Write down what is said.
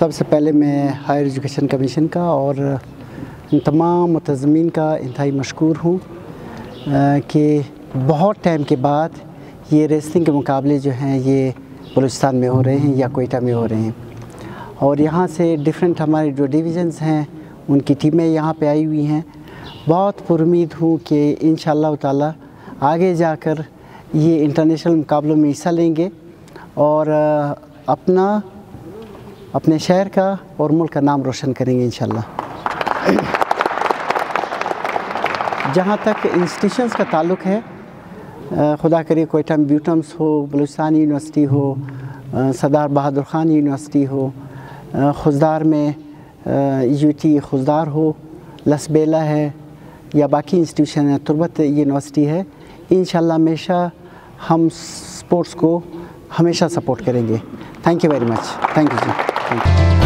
सबसे पहले मैं हायर एजुकेशन कमीशन का और तमाम मुतज़म्मीन का इंतहाई मशकूर हूँ कि बहुत टाइम के बाद ये रेसलिंग के मुकाबले जो हैं ये बलूचिस्तान में हो रहे हैं या कोयटा में हो रहे हैं। और यहाँ से डिफरेंट हमारे जो डिवीज़न्स हैं उनकी टीमें यहाँ पे आई हुई हैं। बहुत पुरुमीद हूँ कि इंशाअल्लाह ताला आगे जाकर ये इंटरनेशनल मुकाबलों में हिस्सा लेंगे और अपने शहर का और मुल्क का नाम रोशन करेंगे इंशाअल्लाह। जहाँ तक इंस्टीट्यूशंस का ताल्लुक़ है, खुदा करे कोयटा में ब्यूटम्स हो, बलूचिस्तान यूनिवर्सिटी हो, सरदार बहादुर ख़ान यूनिवर्सिटी हो, खुजदार में यूटी खुजदार हो, लसबेला है या बाकी इंस्टीट्यूशन है, तुर्बत यूनिवर्सिटी है, इंशाअल्लाह हमेशा हम स्पोर्ट्स को हमेशा सपोर्ट करेंगे। Thank you very much. Thank you ji.